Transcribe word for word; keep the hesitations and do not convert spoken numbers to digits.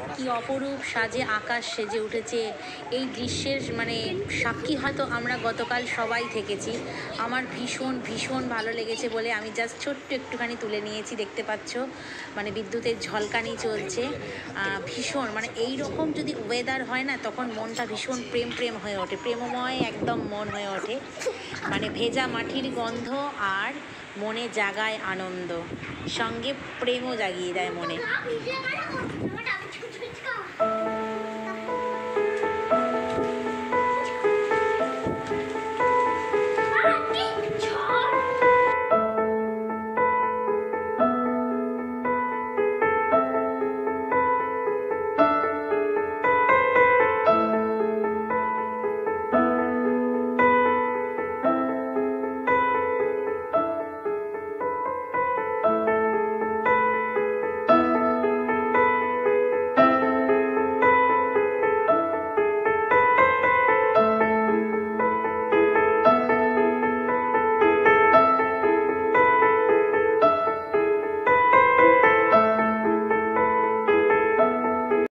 কি অপরূপ সাজে আকাশ সেজে উঠেছে। এই দৃশ্যের মানে সাক্ষী হয়তো আমরা গতকাল সবাই থেকেছি। আমার ভীষণ ভীষণ ভালো লেগেছে বলে আমি জাস্ট ছোট্ট একটুখানি তুলে নিয়েছি। দেখতে পাচ্ছ মানে বিদ্যুতের ঝলকানি চলছে। ভীষণ মানে এই রকম যদি ওয়েদার হয় না, তখন মনটা ভীষণ প্রেম প্রেম হয়ে ওঠে, প্রেমময় একদম মন হয়ে ওঠে। মানে ভেজা মাটির গন্ধ আর মনে জাগায় আনন্দ, সঙ্গে প্রেমও জাগিয়ে দেয় মনে।